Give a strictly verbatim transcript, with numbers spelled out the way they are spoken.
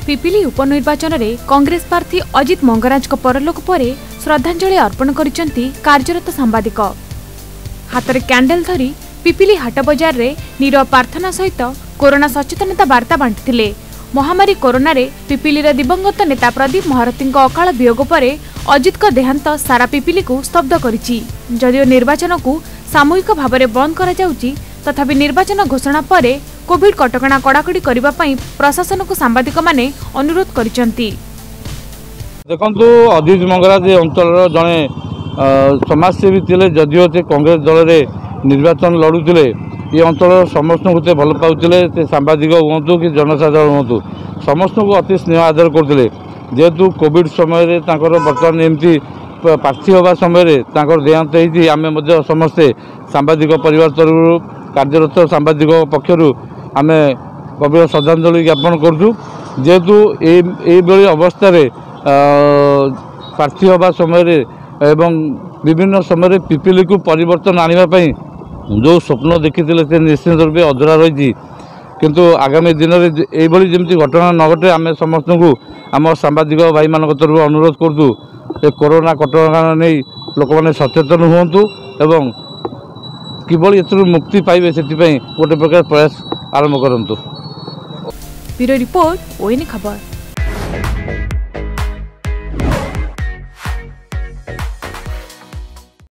पिपिली उपनिर्वाचन में कांग्रेस प्रार्थी अजित मंगराज परलोक पर श्रद्धांजलि अर्पण करिसेंती कार्यरत सांबादिक। हाथ में कैंडल धरी पिपिली हाट बजार रे नीरव प्रार्थना सहित कोरोना सचेतनता वार्ता बांटिथिले। महामारी कोरोना रे पिपिली रे दिवंगत नेता प्रदीप महारथी अकाल वियोग पर अजित का देहांत सारा पिपिली को स्तब्ध करिछि। जदिओ निर्वाचन को सामूहिक भाव में बंद करा जाउछि, तथापि निर्वाचन घोषणा पर कोविड कटकणा कड़ाकड़ी करबा पई प्रशासन को सांबादिक माने अनुरोध करिसेंती। देखंतु अजित मंगराज अंचल जड़े समाजसेवी थे, जदिओ से कांग्रेस दल में निर्वाचन लड़ुले ये अंचल समस्त को भल पाते, सांबादिक हूँ कि जनसाधारण हूँ समस्त को अति स्नेह आदर करते। जेहेतु कोविड समय बर्तमान एमती प्रार्थी हवा समय देहांत होती, आम समस्ते सांबादिक परिवार तरफ कार्यरत सांबादिक पक्षर आम गभीर श्रद्धांजलि ज्ञापन करूँ। जेहेतु ये अवस्था प्रार्थी हवा समय एवं विभिन्न समय पिपिली को परिवर्तन आने जो स्वप्न देखी निश्चित रूप अधूरा रही, किंतु आगामी दिन में यही जमी घटना न घटे आम समस्त को आम सांबादिक भाई मान तरफ अनुरोध करूँ ए कोरोना कटकणा नहीं लोक मैंने सचेतन हूँ एवं किभली एथुरु मुक्ति पाइबे से गोटे प्रकार प्रयास आरंभ करंतु। ब्यूरो रिपोर्ट, ओएन खबर।